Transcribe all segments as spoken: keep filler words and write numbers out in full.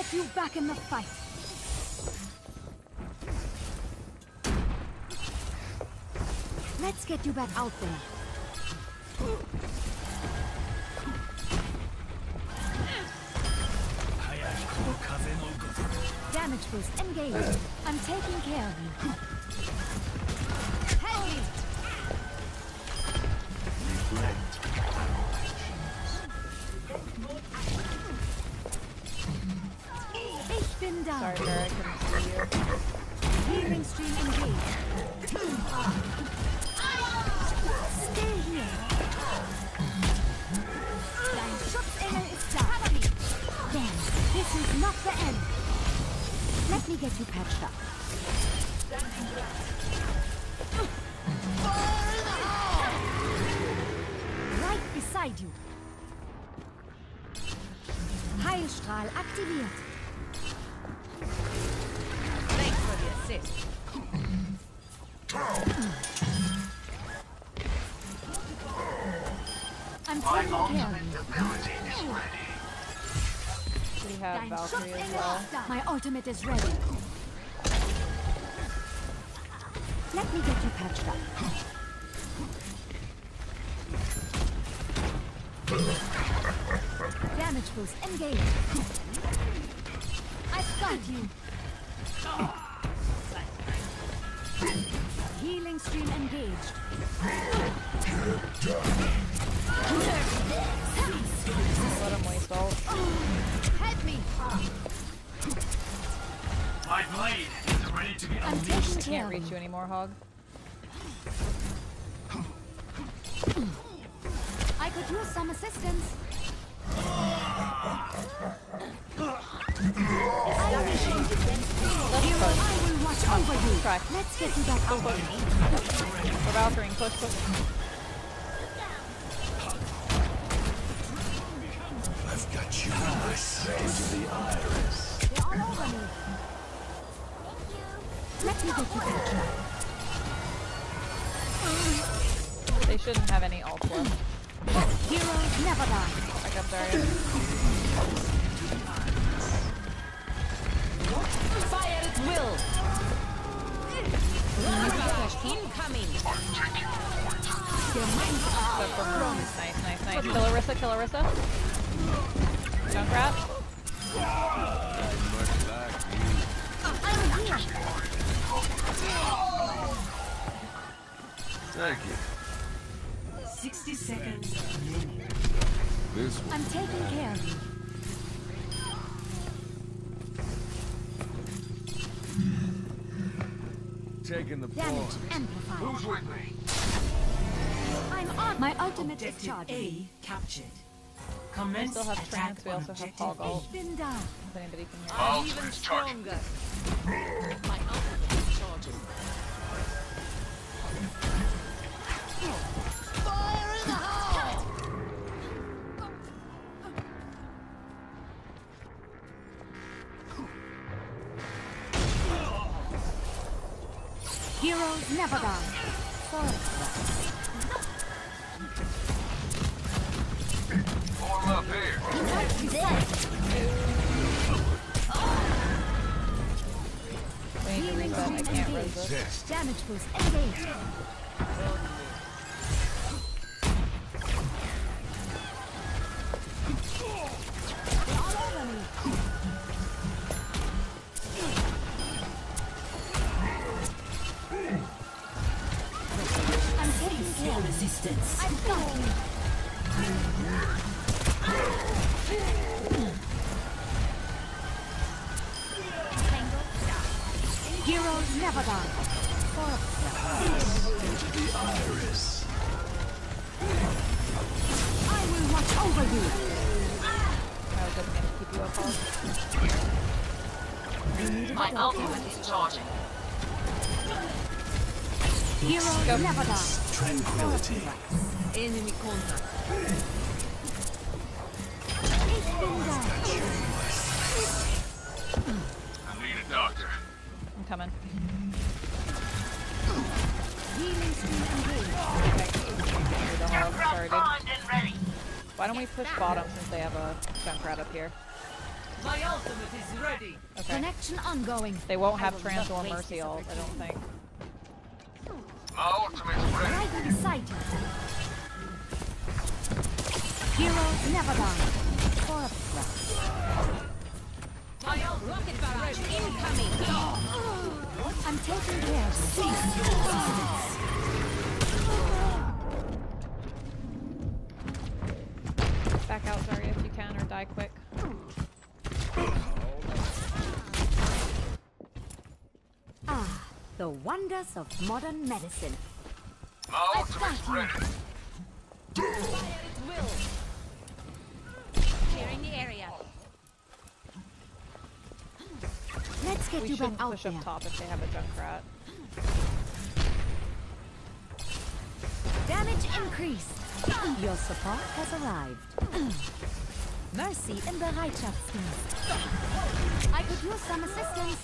get you back in the fight. Let's get you back out there. Damage boost engaged. I'm taking care of you. Heavy! Ich bin da. Sorry, Barry, I couldn't see you. Healing stream engaged. Stay here. Dein Schutzengel ist da. Damn, this is not the end. Let me get you patched up. Right beside you. Heilstrahl aktiviert. Thanks for the assist. I'm taking care of you. We have Dein Valkyrie as Schutzengel well. ist da. My ultimate is ready. Let me get you patched up. Damage boost engaged. I've got you. Healing stream engaged. Let him waste ult. Help me. My blade is ready to be I'm unleashed. taking I care can't of reach you. you anymore, Hog. I could use some assistance. Let's push. I will watch over you. Try. Let's get you back out there. We're Valkyrie. Push, push. I've got you in my sight. To the iris. They're all over me. Let me get you patched up. They shouldn't have any ult left. Heroes never die. Back up there. Fire at will. Incoming. Their minds are Except for her. Nice, nice, nice. Kill Orisa, kill Orisa. Junkrat. I'm here. Thank you. Sixty seconds. This one. I'm taking care of you. Taking the Damage point. amplified. Who's with me? I'm on. My ultimate is Objective charging. A captured. We Commence still have attack trance, we on also have objective Hog ult. Been done. If anybody can hear. Oh. I'm even stronger. My ultimate is charging. Fire in the hole! Heroes never die. Form up here. We need to reset. I can't resist. Test. Damage boost engaged. They're all over me. I'm taking care of you. Resistance. I've got you. Heroes never die. Iris. I will watch over you. I was hoping to keep you up, Hog. My ultimate is charging. Heroes Go. never die. Tranquility. Enemy contact. Ich bin da. I need a doctor. I'm coming. Healing stream engaged. Okay. The Hog started. Why don't we push bottom since they have a Junkrat up here? My ultimate is ready. Okay. Connection ongoing. They won't I have will trance not or waste mercy this ult, I don't think. My ultimate's ready. Right beside you. Heroes never die. For a breath. My ultimate rocket barrage incoming. I'm taking care of you. Back out, Zarya, if you can, or die quick. Ah, the wonders of modern medicine. My ultimate's ready. Fire at will. Clearing the area. Let's get We you back shouldn't out push there. up top if they have a Junkrat. Damage increased. Your support has arrived. Mercy in Bereitschaftsdienst. I could use some assistance.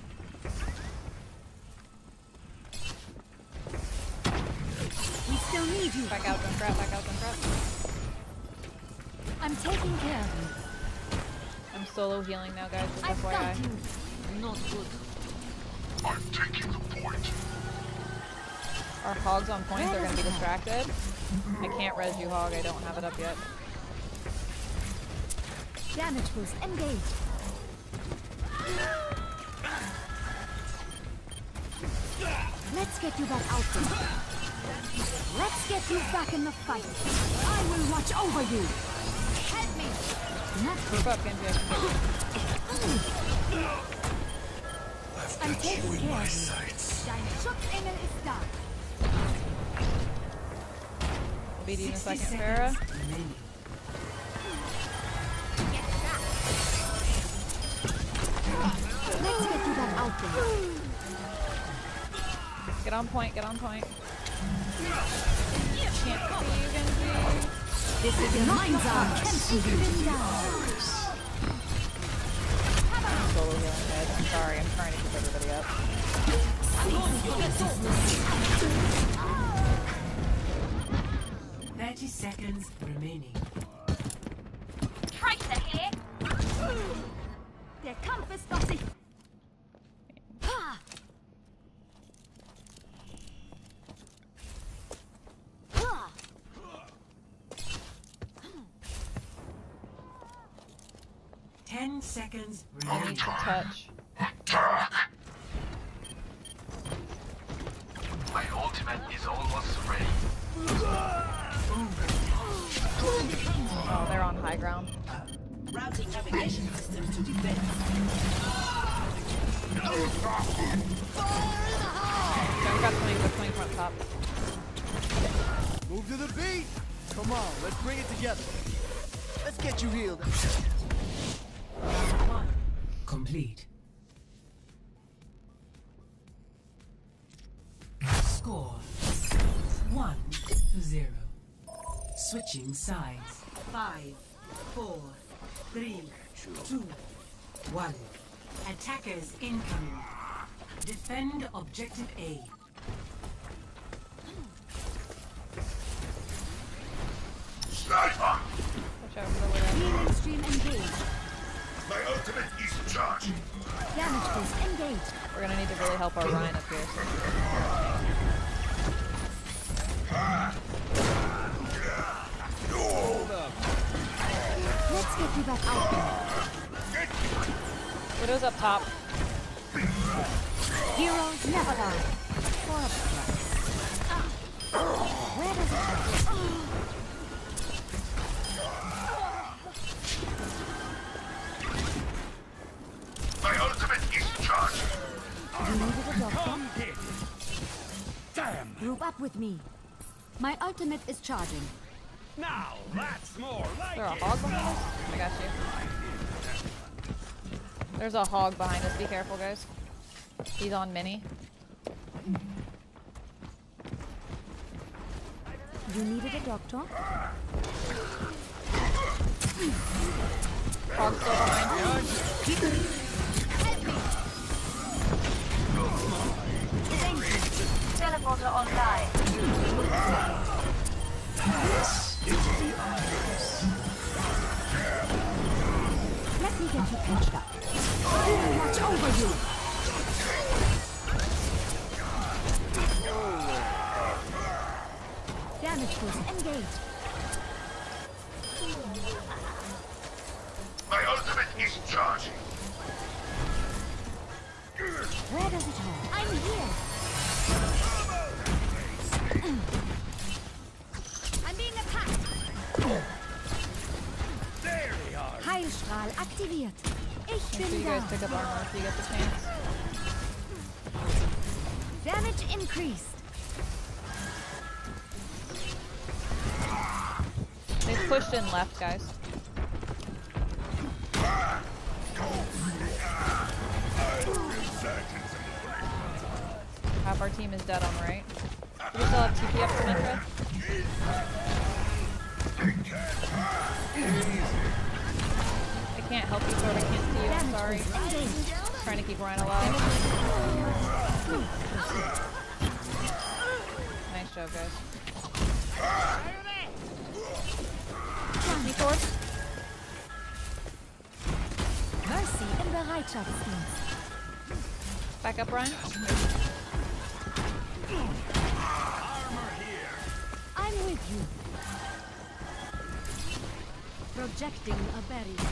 We still need you. Back out, Junkrat, back out, Junkrat. I'm taking care of you. I'm solo healing now, guys, just I've F Y I. got you. Not good. I'm taking the point. Our Hog's on point, they're gonna be distracted. I can't res you, Hog, I don't have it up yet. Damage boost engaged. Let's get you back out there. Let's get you back in the fight. I will watch over you. Help me. Not Group up, Genji. I've I'm got taking you in care my of you. sights. Dein Schutzengel ist da. B D in a second, Pharah. Let's get you back out there. Get on point, get on point. Can't see you, Genji. This is your mind's eye. Kämpfen wir. I'm solo healing, guys. I'm sorry, I'm trying to keep everybody up. Thirty seconds remaining. Tracer here. Der Kampf ist noch nicht. Ha! Ha! Ten seconds I need remaining. to touch. My ultimate is almost ready. Oh, they're on high ground. Routing navigation systems to defense. Junkrat's coming, they're coming front top. Move to the beat! Come on, let's bring it together. Let's get you healed. One. Complete. Score. One to zero. Switching sides. Five, four, three, two, one. Attackers incoming. Defend objective A. Sniper! Watch out for the widow. Healing stream engaged. My ultimate is charging. Damage boost engaged. We're gonna need to really help our Ryan up here. Let's get you back out there. Widow's up top. Heroes never die. For a price. Where does it go? My ultimate is charging. You needed a doctor? Damn! Group up with me. My ultimate is charging. Now that's more Is like there a it. hog behind us? I got you. There's a hog behind us. Be careful, guys. He's on mini. You needed a doctor? Hog's still behind. Teleporter online. Let me get you. over you. Damage boost engaged. My ultimate is charging. Where does it hurt? I'm here. I'm being attacked. There they are. Heilstrahl aktiviert. Ich Make sure bin you da. guys pick up armor if you get the chance. Damage increased. They've pushed in left, guys. Half our team is dead on right. Do we still have T P up to Metro? I can't help you, Sword. I can't see you. I'm sorry. Trying to keep Ryan alive. Nice job, guys. Me, Sword. Mercy im Bereitschaftsdienst. Back up, Ryan. I'm with you. Projecting a barrier.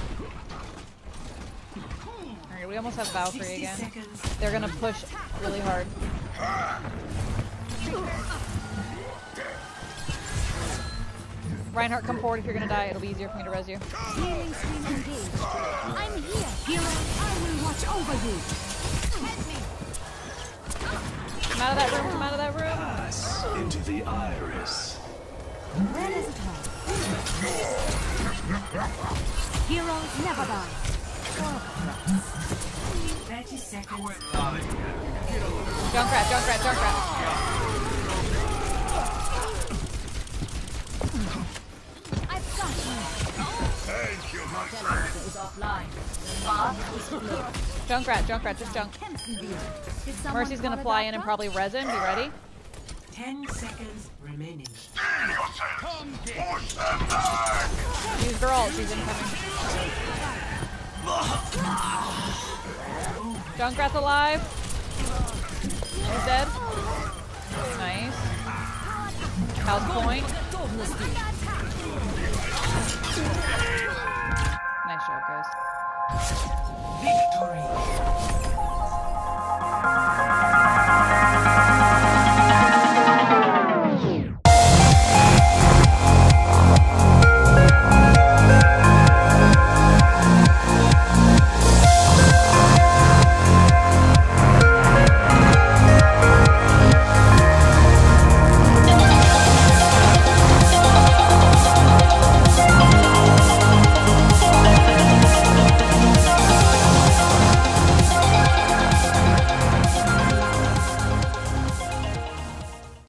Alright, we almost have Valkyrie sixty again. seconds. They're gonna push really hard. Reinhardt, come forward if you're gonna die. It'll be easier for me to res you. Healing stream engaged. I'm here. Hero, I will watch over you. Help me. Come out of that room, come out of that room. Pass into the iris. Where does it hurt? Heroes never die. thirty seconds. Junkrat, Junkrat, Junkrat. I've got you. Thank you, my friend. Junkrat, Junkrat, just junk. Kämpfen wir. Did someone Mercy's gonna call a fly in and doctor? probably res him. Be ready. Ten seconds remaining. Steel yourselves. Push them back. Use her ult, she's incoming. Junkrat's alive. He's dead. Nice. How's point?